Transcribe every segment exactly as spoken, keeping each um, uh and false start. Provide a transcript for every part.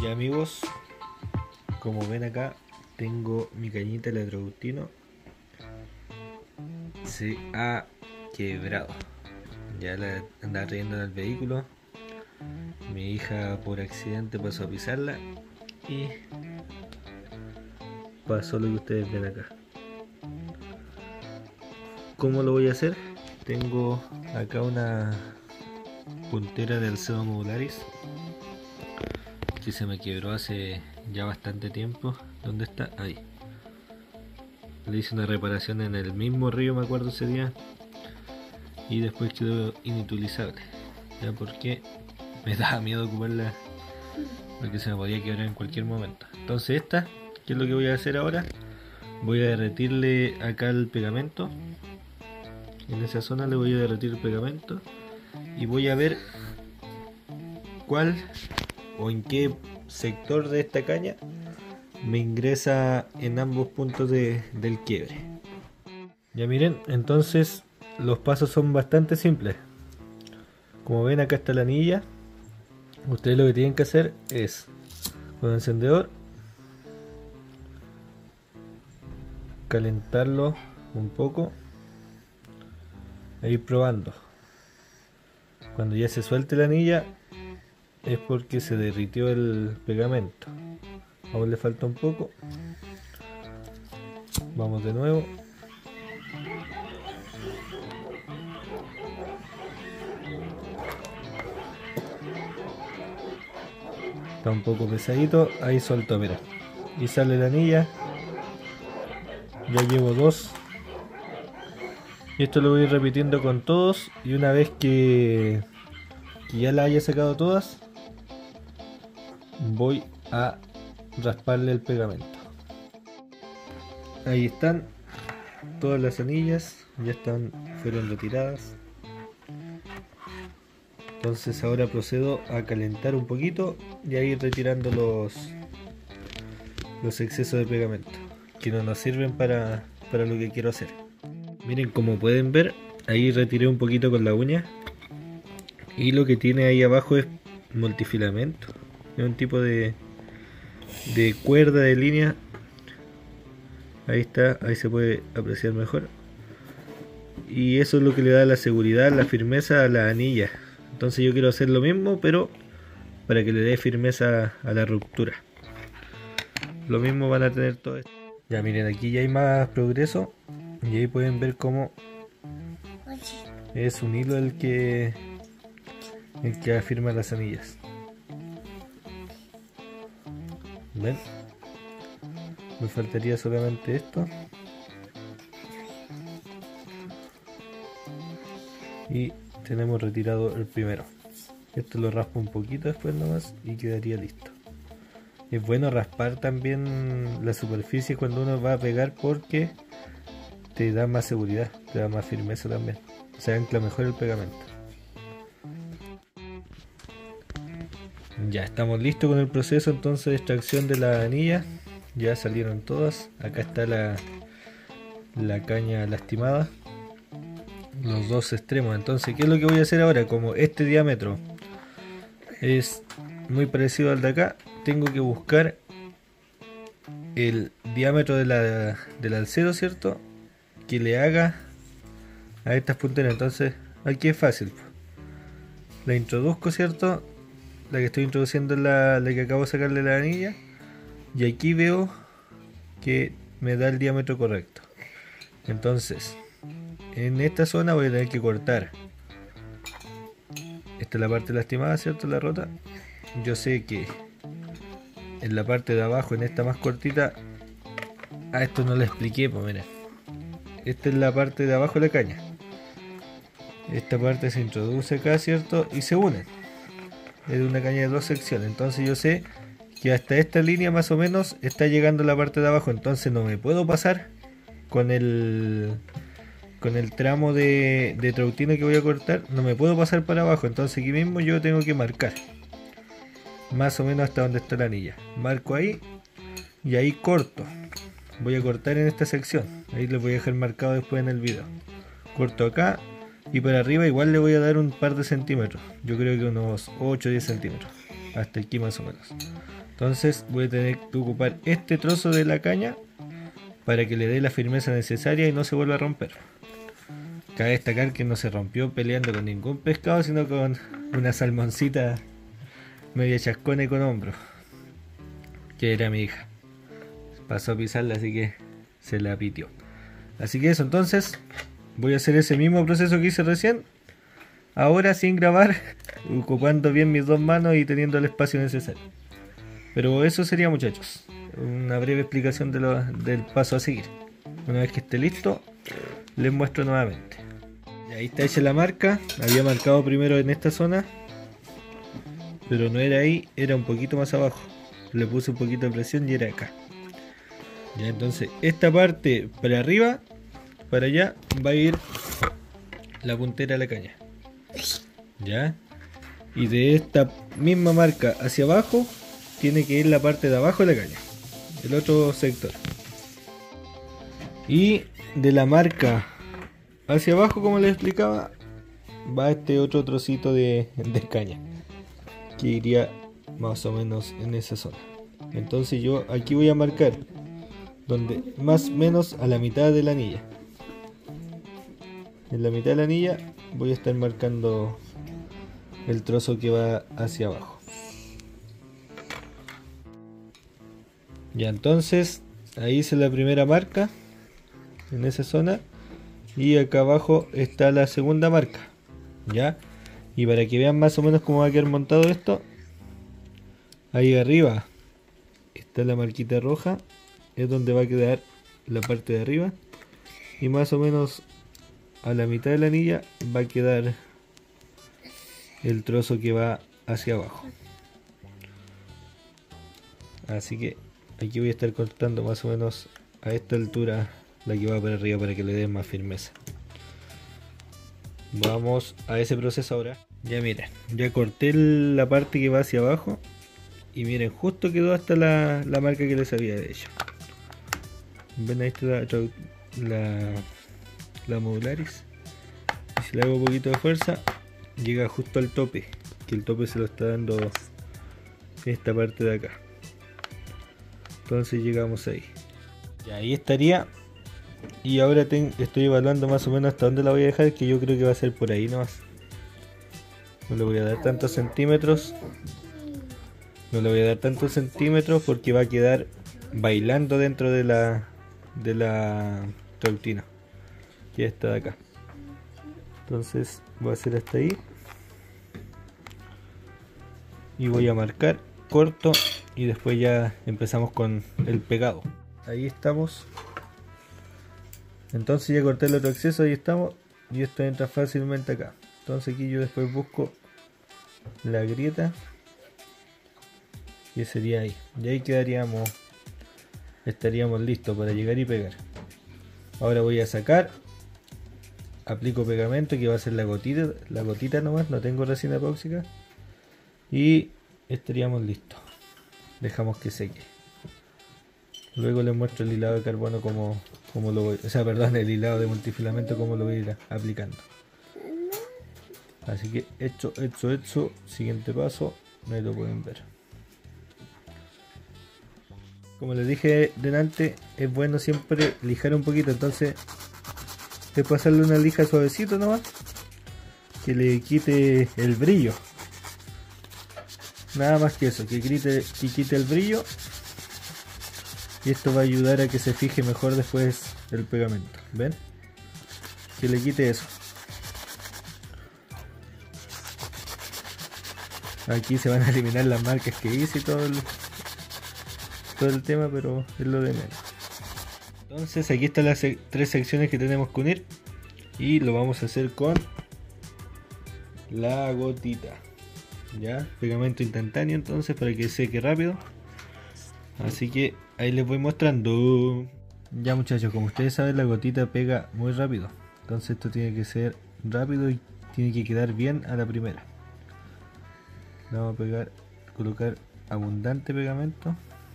Ya amigos, como ven acá, tengo mi cañita electroductino. Se ha quebrado. Ya la andaba trayendo en el vehículo. Mi hija por accidente pasó a pisarla y pasó lo que ustedes ven acá. ¿Cómo lo voy a hacer? Tengo acá una puntera del Alcedo Modularis que se me quebró hace ya bastante tiempo. ¿Dónde está? Ahí. Le hice una reparación en el mismo río, me acuerdo ese día, y después quedó inutilizable, ya porque me daba miedo ocuparla porque se me podía quebrar en cualquier momento. Entonces esta, ¿qué es lo que voy a hacer ahora? Voy a derretirle acá el pegamento. En esa zona le voy a derretir el pegamento y voy a ver cuál o en qué sector de esta caña me ingresa en ambos puntos de, del quiebre. Ya miren, entonces los pasos son bastante simples. Como ven, acá está la anilla. Ustedes lo que tienen que hacer es, con el encendedor, calentarlo un poco e ir probando. Cuando ya se suelte la anilla es porque se derritió el pegamento. Aún le falta un poco. Vamos de nuevo. Está un poco pesadito. Ahí soltó, mira. Y sale la anilla. Ya llevo dos. Y esto lo voy a ir repitiendo con todos. Y una vez que, que ya la haya sacado todas, voy a rasparle el pegamento. Ahí están todas las anillas, ya están, fueron retiradas. Entonces ahora procedo a calentar un poquito y a ir retirando los los excesos de pegamento que no nos sirven para, para lo que quiero hacer. Miren, como pueden ver, ahí retiré un poquito con la uña, y lo que tiene ahí abajo es multifilamento. Es un tipo de, de cuerda de línea. Ahí está, ahí se puede apreciar mejor. Y eso es lo que le da la seguridad, la firmeza a la anilla. Entonces yo quiero hacer lo mismo, pero para que le dé firmeza a la ruptura. Lo mismo van a tener todo esto. Ya miren, aquí ya hay más progreso. Y ahí pueden ver cómo es un hilo el que, el que afirma las anillas. ¿Ven? Me faltaría solamente esto. Y tenemos retirado el primero. Esto lo raspo un poquito después nomás y quedaría listo. Es bueno raspar también la superficie cuando uno va a pegar porque te da más seguridad, te da más firmeza también. Se ancla mejor el pegamento. Ya estamos listos con el proceso entonces de extracción de la anilla. Ya salieron todas. Acá está la, la caña lastimada, los dos extremos. Entonces, ¿qué es lo que voy a hacer ahora? Como este diámetro es muy parecido al de acá, tengo que buscar el diámetro de la, del alcedo, ¿cierto? Que le haga a estas punteras. Entonces, aquí es fácil. La introduzco, ¿cierto? La que estoy introduciendo es la, la que acabo de sacarle la anilla. Y aquí veo que me da el diámetro correcto. Entonces, en esta zona voy a tener que cortar. Esta es la parte lastimada, ¿cierto? La rota. Yo sé que en la parte de abajo, en esta más cortita, a esto no le expliqué, pues miren. Esta es la parte de abajo de la caña. Esta parte se introduce acá, ¿cierto? Y se unen. Es una caña de dos secciones. Entonces yo sé que hasta esta línea más o menos está llegando la parte de abajo. Entonces no me puedo pasar con el con el tramo de, de trautino que voy a cortar. No me puedo pasar para abajo. Entonces aquí mismo yo tengo que marcar más o menos hasta donde está la anilla. Marco ahí y ahí corto. Voy a cortar en esta sección. Ahí les voy a dejar marcado después en el video. Corto acá y para arriba igual le voy a dar un par de centímetros. Yo creo que unos ocho o diez centímetros. Hasta aquí más o menos. Entonces voy a tener que ocupar este trozo de la caña para que le dé la firmeza necesaria y no se vuelva a romper. Cabe destacar que no se rompió peleando con ningún pescado, sino con una salmoncita media chascona y con hombro, que era mi hija. Pasó a pisarla, así que se la pitió. Así que eso, entonces voy a hacer ese mismo proceso que hice recién, ahora sin grabar, ocupando bien mis dos manos y teniendo el espacio necesario. Pero eso sería, muchachos, una breve explicación de lo, del paso a seguir. Una vez que esté listo, les muestro nuevamente. Y ahí está hecha la marca. Había marcado primero en esta zona, pero no era ahí, era un poquito más abajo. Le puse un poquito de presión y era acá. Ya, entonces esta parte para arriba, para allá, va a ir la puntera de la caña. Ya. Y de esta misma marca hacia abajo tiene que ir la parte de abajo de la caña, el otro sector. Y de la marca hacia abajo, como les explicaba, va este otro trocito de, de caña, que iría más o menos en esa zona. Entonces yo aquí voy a marcar donde más o menos a la mitad de la anilla. En la mitad de la anilla voy a estar marcando el trozo que va hacia abajo. Ya, entonces ahí hice la primera marca en esa zona y acá abajo está la segunda marca. Ya, y para que vean más o menos cómo va a quedar montado esto, ahí arriba está la marquita roja, es donde va a quedar la parte de arriba, y más o menos a la mitad de la anilla va a quedar el trozo que va hacia abajo. Así que aquí voy a estar cortando más o menos a esta altura la que va para arriba para que le dé más firmeza. Vamos a ese proceso ahora. Ya miren, ya corté la parte que va hacia abajo y miren, justo quedó hasta la, la marca que les había hecho. Ven, ahí está la, la, la modularis. Y si le hago un poquito de fuerza, llega justo al tope, que el tope se lo está dando esta parte de acá. Entonces llegamos ahí. Y ahí estaría. Y ahora ten, estoy evaluando más o menos hasta dónde la voy a dejar, que yo creo que va a ser por ahí nomás. No le voy a dar tantos centímetros. No le voy a dar tantos centímetros porque va a quedar bailando dentro de la de la trautina, que está de acá. Entonces voy a hacer hasta ahí. Y voy a marcar, corto, y después ya empezamos con el pegado. Ahí estamos. Entonces ya corté el otro acceso, ahí estamos. Y esto entra fácilmente acá. Entonces aquí yo después busco la grieta, que sería ahí. Y ahí quedaríamos, estaríamos listos para llegar y pegar. Ahora voy a sacar, aplico pegamento, que va a ser la gotita, la gotita nomás, no tengo resina epóxica. Y estaríamos listos. Dejamos que seque. Luego les muestro el hilado de carbono como, como lo voy, o sea, perdón, el hilado de multifilamento como lo voy a ir aplicando. Así que hecho, hecho, hecho. Siguiente paso, ahí lo pueden ver. Como les dije delante, es bueno siempre lijar un poquito, entonces es pasarle una lija suavecito nomás, que le quite el brillo. Nada más que eso, que quite, que quite el brillo. Y esto va a ayudar a que se fije mejor después el pegamento. ¿Ven? Que le quite eso. Aquí se van a eliminar las marcas que hice y todo el, todo el tema, pero es lo de menos. Entonces aquí están las sec tres secciones que tenemos que unir. Y lo vamos a hacer con la gotita. Ya, pegamento instantáneo entonces para que seque rápido. Así que ahí les voy mostrando. Ya, muchachos, como ustedes saben, la gotita pega muy rápido. Entonces esto tiene que ser rápido y tiene que quedar bien a la primera. Le vamos a pegar, colocar abundante pegamento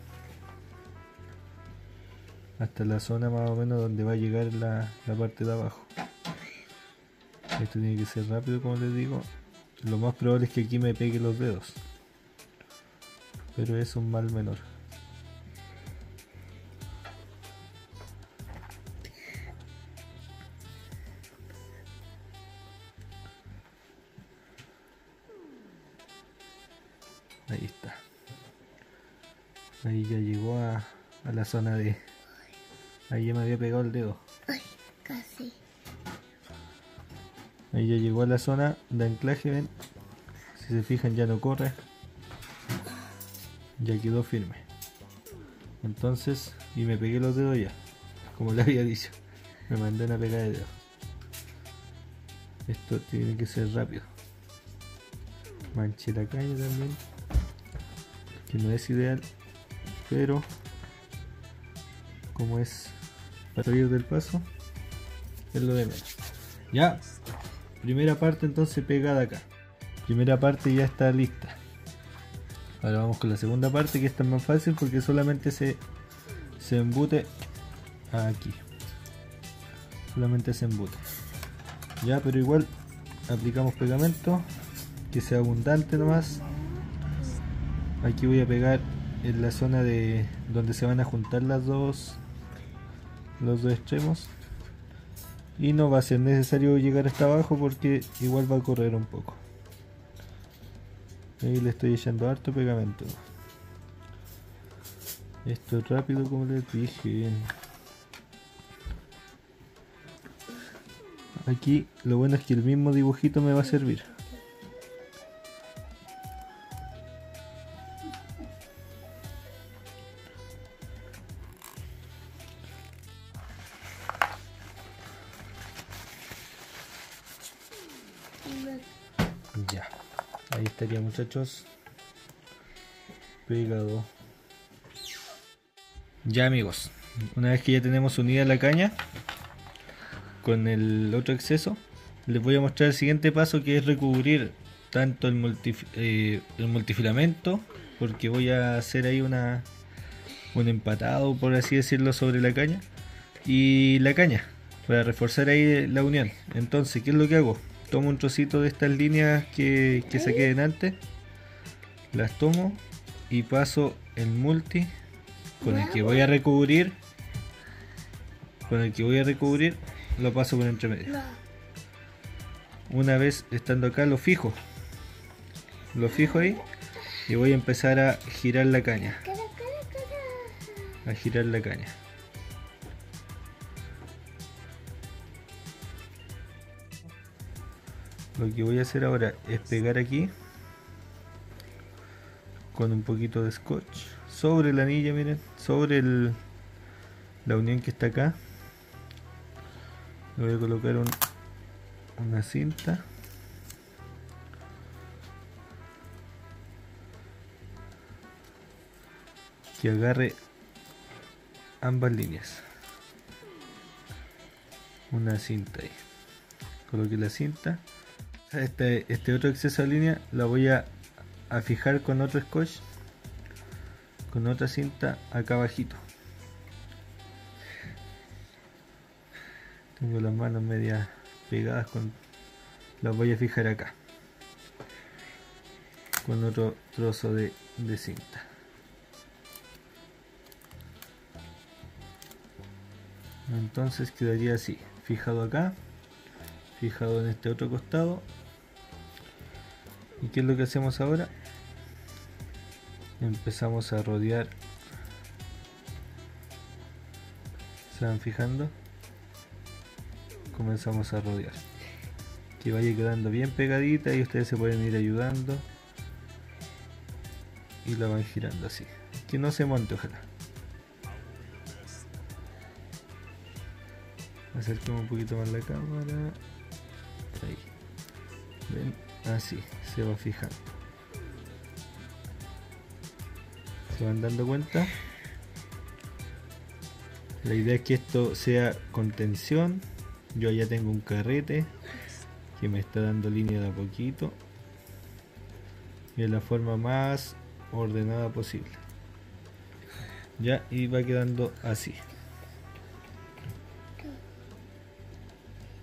hasta la zona más o menos donde va a llegar la, la parte de abajo. Esto tiene que ser rápido, como les digo. Lo más probable es que aquí me pegue los dedos. pero es un mal menor. Ahí está. Ahí ya llegó a, a la zona de... Ahí ya me había pegado el dedo. Ay, casi. Ahí ya llegó a la zona de anclaje, ven. Si se fijan ya no corre. Ya quedó firme. Entonces, y me pegué los dedos ya. Como le había dicho. Me mandé una pegada de dedo. Esto tiene que ser rápido. Manché la caña también. Que no es ideal. Pero como es para salir del paso, es lo de menos. Ya, primera parte entonces pegada acá. Primera parte ya está lista. Ahora vamos con la segunda parte, que esta es más fácil porque solamente se, se embute aquí. Solamente se embute. Ya, pero igual aplicamos pegamento que sea abundante nomás. Aquí voy a pegar en la zona de donde se van a juntar las dos los dos extremos, y no va a ser necesario llegar hasta abajo porque igual va a correr un poco. Ahí le estoy echando harto pegamento. Esto es rápido, como les dije. Aquí lo bueno es que el mismo dibujito me va a servir. Ya, ahí estaría, muchachos, pegado. Ya, amigos, una vez que ya tenemos unida la caña con el otro exceso, les voy a mostrar el siguiente paso, que es recubrir tanto el, multif eh, el multifilamento, porque voy a hacer ahí una un empatado, por así decirlo, sobre la caña, y la caña para reforzar ahí la unión. Entonces, ¿qué es lo que hago? Tomo un trocito de estas líneas que, que saqué delante, las tomo y paso el multi con el que voy a recubrir, con el que voy a recubrir, lo paso por entre medio. Una vez estando acá lo fijo, lo fijo ahí y voy a empezar a girar la caña, a girar la caña. Lo que voy a hacer ahora es pegar aquí con un poquito de scotch sobre la anilla, miren, sobre el, la unión que está acá. Le voy a colocar un, una cinta que agarre ambas líneas. Una cinta ahí. Coloqué la cinta. Este, este otro exceso de línea la voy a, a fijar con otro scotch, con otra cinta acá abajito. Tengo las manos medias pegadas, con, las voy a fijar acá con otro trozo de, de cinta. Entonces quedaría así, fijado acá, fijado en este otro costado. ¿Y qué es lo que hacemos ahora? Empezamos a rodear. ¿Se van fijando? Comenzamos a rodear, que vaya quedando bien pegadita, y ustedes se pueden ir ayudando y la van girando así, que no se monte, ojalá. Acerquemos un poquito más la cámara. Ahí. ¿Ven? Así, se va fijando. ¿Se van dando cuenta? La idea es que esto sea con tensión. Yo ya tengo un carrete que me está dando línea de a poquito y de la forma más ordenada posible. Ya, y va quedando así.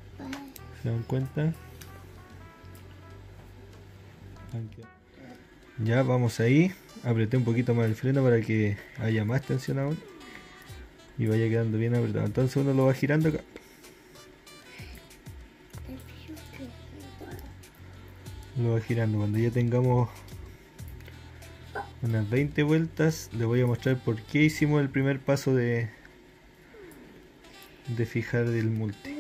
¿Se dan cuenta? Ya vamos ahí, apreté un poquito más el freno para que haya más tensión aún y vaya quedando bien apretado. Entonces uno lo va girando acá. Lo va girando. Cuando ya tengamos unas veinte vueltas, les voy a mostrar por qué hicimos el primer paso de de fijar el multi.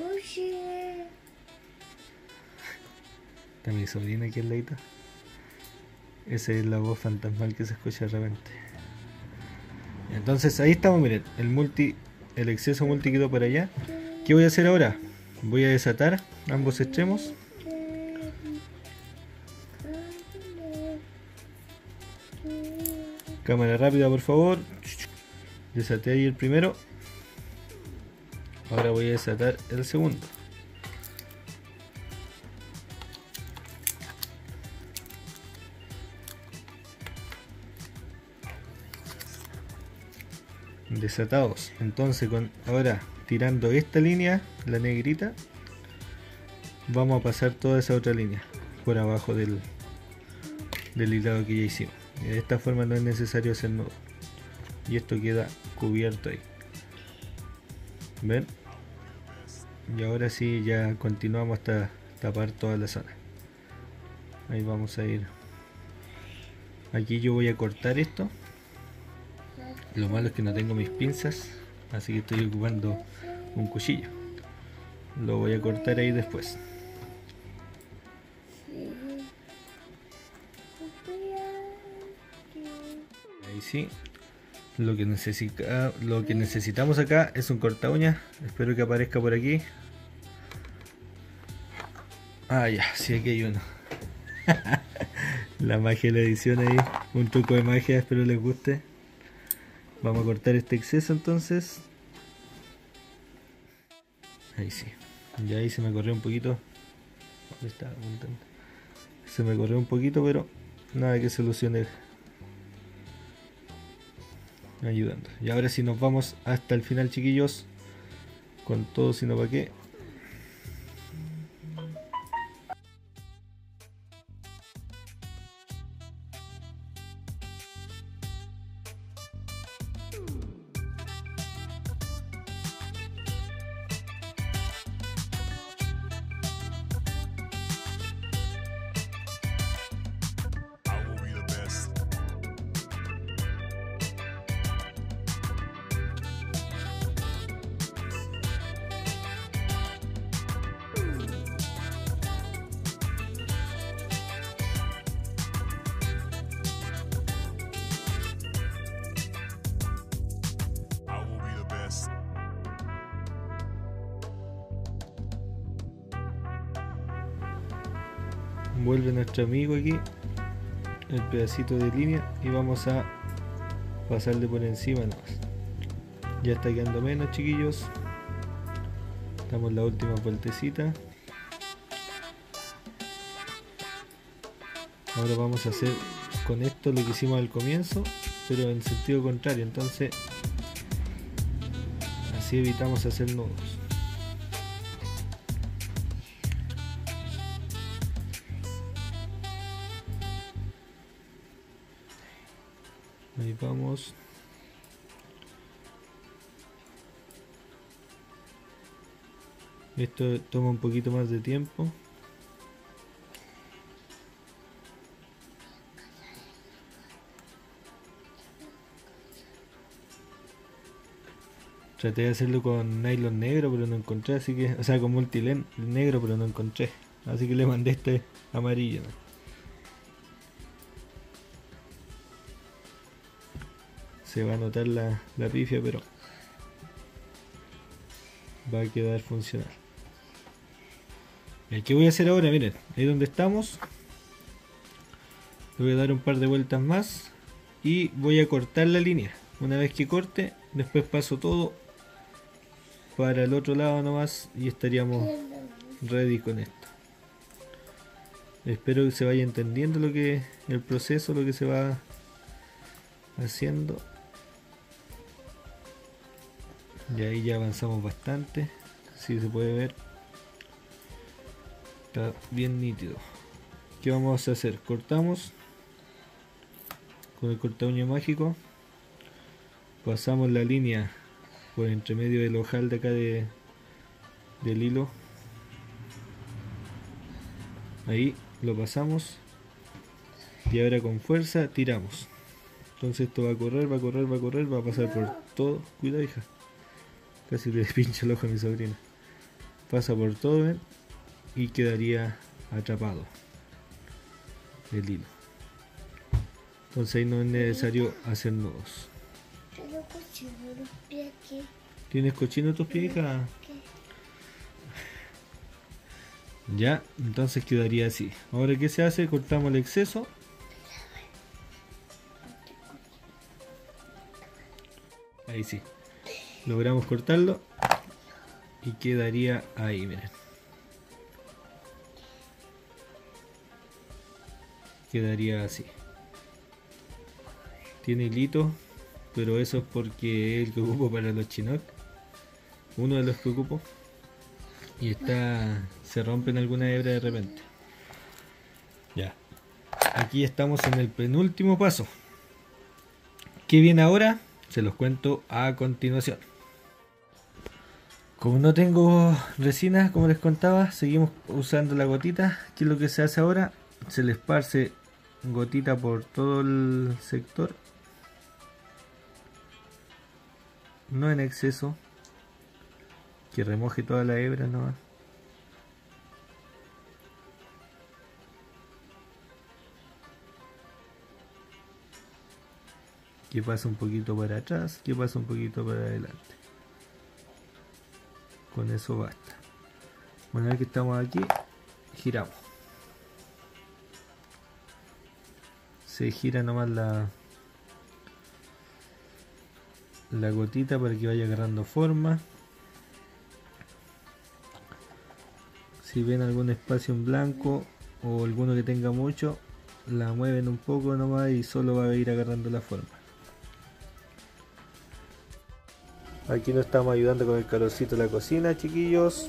Está mi sobrina aquí al ladito. Esa es la voz fantasmal que se escucha de repente. Entonces ahí estamos, miren, el multi, el exceso multi quedó para allá. ¿Qué voy a hacer ahora? Voy a desatar ambos extremos. Cámara rápida, por favor. Desaté ahí el primero. Ahora voy a desatar el segundo. Desatados. Entonces con ahora tirando esta línea, la negrita, vamos a pasar toda esa otra línea por abajo del, del hilado que ya hicimos. Y de esta forma no es necesario hacer nudo. Y esto queda cubierto ahí. ¿Ven? Y ahora sí ya continuamos hasta tapar toda la zona. Ahí vamos a ir. Aquí yo voy a cortar esto. Lo malo es que no tengo mis pinzas, así que estoy ocupando un cuchillo. Lo voy a cortar ahí después. Ahí sí. Lo que necesita, lo que necesitamos acá es un corta uñas. Espero que aparezca por aquí. Ah, ya, sí, aquí hay uno. La magia de la edición ahí, un truco de magia, espero les guste. Vamos a cortar este exceso entonces. Ahí sí. Ya ahí se me corrió un poquito. ¿Dónde está apuntando? Se me corrió un poquito, pero nada que solucione. Ayudando. Y ahora sí nos vamos hasta el final, chiquillos. Con todo, sino para qué. Vuelve nuestro amigo aquí el pedacito de línea y vamos a pasarle por encima nomás. Ya está quedando menos, chiquillos. Damos la última vueltecita. Ahora vamos a hacer con esto lo que hicimos al comienzo, pero en sentido contrario. Entonces así evitamos hacer nudos. Ahí vamos. Esto toma un poquito más de tiempo. Traté de hacerlo con nylon negro, pero no encontré, así que, o sea, con multilen negro, pero no encontré, así que le mandé este amarillo, ¿no? Se va a notar la, la pifia, pero va a quedar funcional. ¿Y qué voy a hacer ahora? Miren, ahí donde estamos, le voy a dar un par de vueltas más y voy a cortar la línea. Una vez que corte, después paso todo para el otro lado nomás y estaríamos ready con esto. Espero que se vaya entendiendo lo que el proceso, lo que se va haciendo. Y ahí ya avanzamos bastante, si se puede ver, está bien nítido. ¿Qué vamos a hacer? Cortamos con el corta uña mágico, pasamos la línea por entre medio del ojal de acá de, del hilo, ahí lo pasamos y ahora con fuerza tiramos. Entonces esto va a correr, va a correr, va a correr, va a pasar por todo. Cuidado, hija, casi le pincha el ojo a mi sobrina. Pasa por todo, ¿ven? Y quedaría atrapado el hilo. Entonces ahí no es necesario hacer nudos. Tengo cochino los pies aquí. ¿Tienes cochino tus pies, hija? Ya, entonces quedaría así. Ahora, ¿qué se hace? Cortamos el exceso. Ahí sí. Logramos cortarlo. Y quedaría ahí, miren. Quedaría así. Tiene hilito, pero eso es porque es el que ocupo para los chinook. Uno de los que ocupo. Y está, se rompen algunas hebras de repente. Ya. Aquí estamos en el penúltimo paso. ¿Qué viene ahora? Se los cuento a continuación. Como no tengo resina, como les contaba, seguimos usando la gotita. ¿Qué es lo que se hace ahora? Se le esparce gotita por todo el sector. No en exceso. Que remoje toda la hebra, ¿no? Que pasa un poquito para atrás, que pasa un poquito para adelante. Con eso basta. Una vez que estamos aquí, giramos. Se gira nomás la, la gotita para que vaya agarrando forma. Si ven algún espacio en blanco o alguno que tenga mucho, la mueven un poco nomás y solo va a ir agarrando la forma. Aquí nos estamos ayudando con el calorcito de la cocina, chiquillos.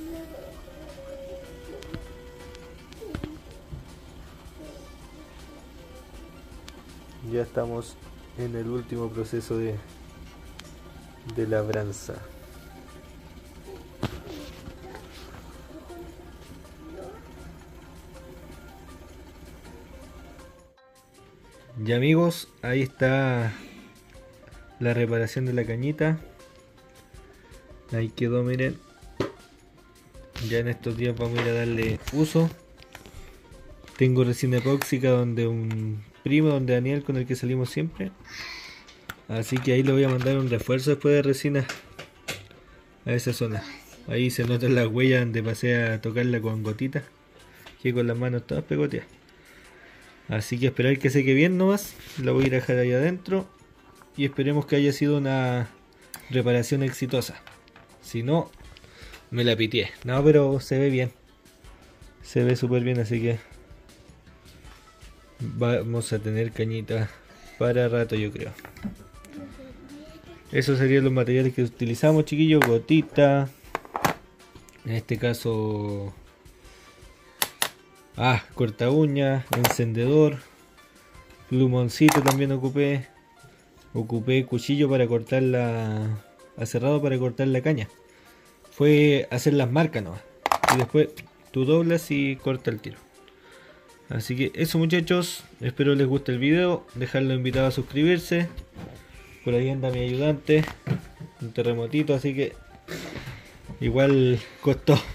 Ya estamos en el último proceso de, de labranza. Y amigos, ahí está la reparación de la cañita. Ahí quedó, miren. Ya en estos días vamos a ir a darle uso. Tengo resina epóxica donde un primo, donde Daniel, con el que salimos siempre. Así que ahí le voy a mandar un refuerzo después de resina a esa zona. Ahí se notan las huellas donde pasé a tocarla con gotitas, que con las manos todas pegoteadas. Así que esperar que seque bien nomás. La voy a ir a dejar ahí adentro. Y esperemos que haya sido una reparación exitosa. Si no, me la pitié. No, pero se ve bien. Se ve súper bien, así que vamos a tener cañita para rato, yo creo. Esos serían los materiales que utilizamos, chiquillos. Gotita. En este caso... Ah, corta uña, encendedor. Plumoncito también ocupé. Ocupé cuchillo para cortar la... aserrado para cortar la caña. Fue hacer las marcas nomás. Y después tú doblas y corta el tiro. Así que eso, muchachos. Espero les guste el video. Dejarlo invitado a suscribirse. Por ahí anda mi ayudante. Un terremotito, así que igual costó.